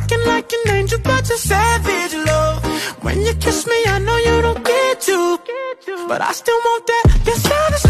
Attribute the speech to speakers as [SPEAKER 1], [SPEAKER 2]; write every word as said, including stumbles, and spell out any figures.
[SPEAKER 1] Acting like an angel, but you're savage, love. When you kiss me, I know you don't get to, but I still want that. Yes, I